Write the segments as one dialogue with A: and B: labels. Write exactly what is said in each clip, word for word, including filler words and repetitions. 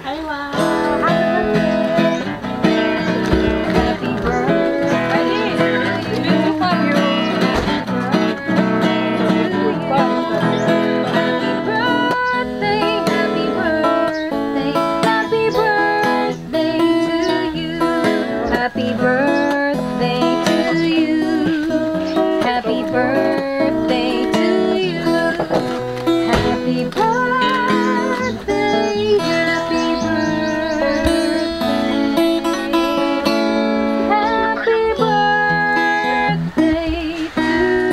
A: Ay, wow! Happy birthday! Happy birthday to you. Happy birthday to you. Happy birthday, happy birthday. Happy birthday to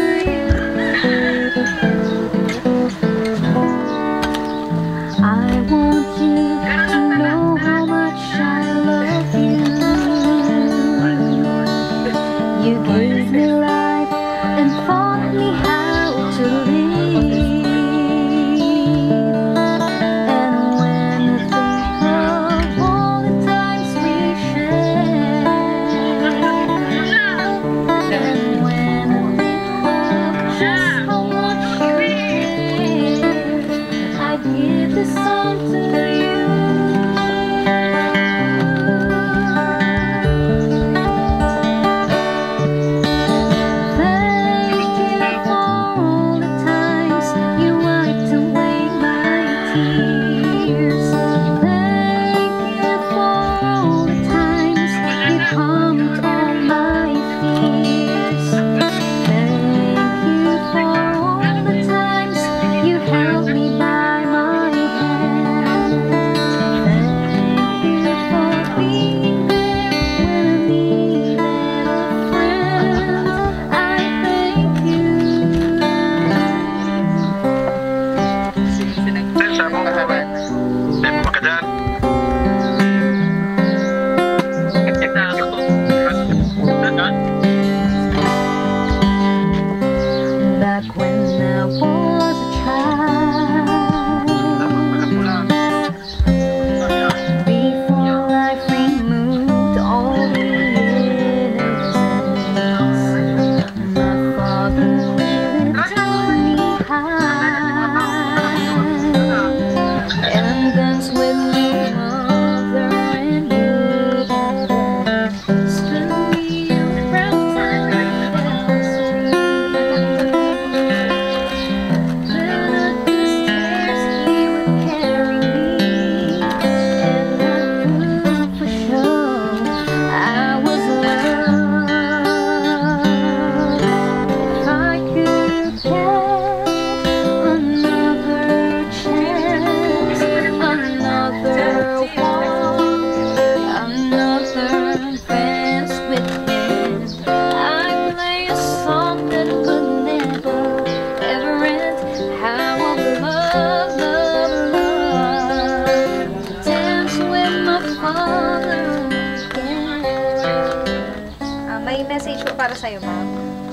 A: you. I want you to know how much I love you. You gave me life and taught me how to live. And when I think of all the times we shared, and when I think of just how much you care, I give this song to you. Back when I was a child, before life removed all the innocence, my father really taught me high, and dance with my mother and you, spend me around time. May message ko para sa'yo, Mom.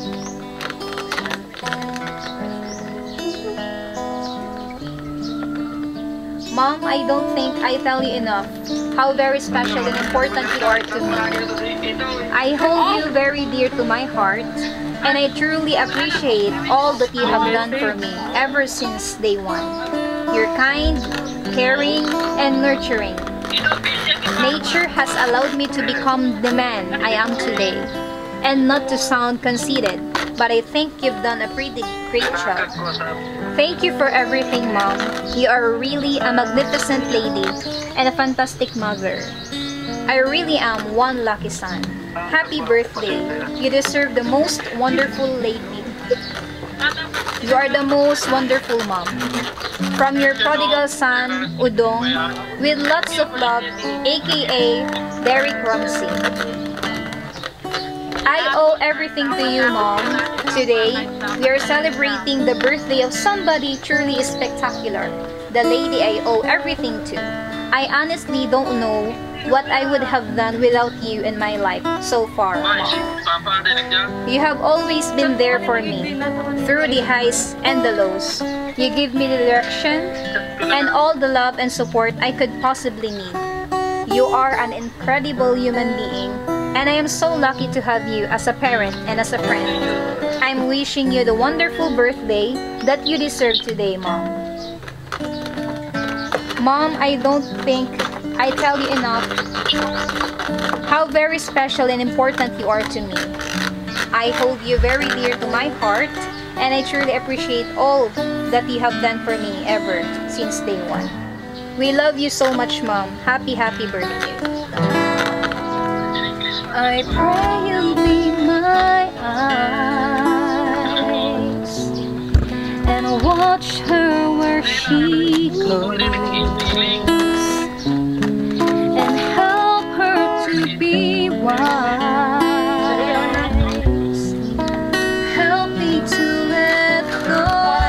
A: Mom, I don't think I tell you enough how very special and important you are to me. I hold you very dear to my heart, and I truly appreciate all that you have done for me ever since day one. You're kind, caring, and nurturing. Nature has allowed me to become the man I am today. And not to sound conceited, but I think you've done a pretty great job. Thank you for everything, Mom. You are really a magnificent lady and a fantastic mother. I really am one lucky son. Happy birthday. You deserve the most wonderful lady. You are the most wonderful mom. From your prodigal son, Udong, with lots of love, aka Derek Ramsey. I owe everything to you, Mom. Today, we are celebrating the birthday of somebody truly spectacular, the lady I owe everything to. I honestly don't know what I would have done without you in my life so far, Mom. You have always been there for me, through the highs and the lows. You give me the direction and all the love and support I could possibly need. You are an incredible human being, and I am so lucky to have you as a parent and as a friend. I'm wishing you the wonderful birthday that you deserve today, Mom. Mom, I don't think I tell you enough how very special and important you are to me. I hold you very dear to my heart, and I truly appreciate all that you have done for me ever since day one. We love you so much, Mom. Happy, happy birthday. I pray you'll be my eyes and watch her where she goes and help her to be wise. Help me to let go.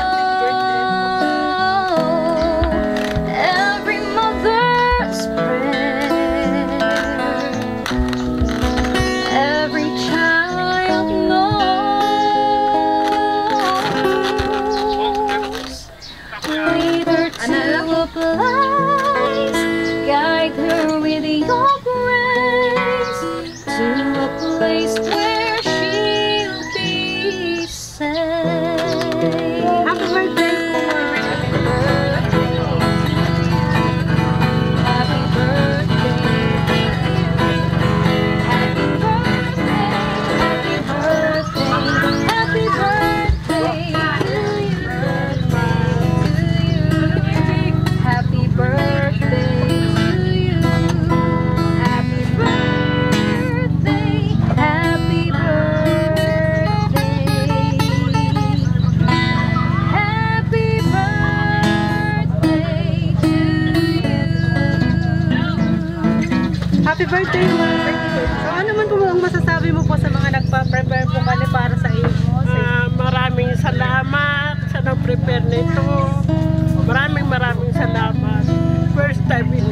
A: Every mother's prayer, every child knows. Lead her to a place, guide her with your grace, to a place where she'll be safe.
B: Happy birthday!
A: Happy birthday. Happy birthday. Happy birthday. Happy birthday to you. Happy birthday to you. Happy birthday. Happy birthday. Happy birthday to you.
B: Happy birthday, Ma'am! So ano man po ang masasabi mo po sa mga nagpa-prepare po kali para sa iyo?
C: Ah, maraming salamat sa nag-prepare nito. Maraming maraming salamat. First time in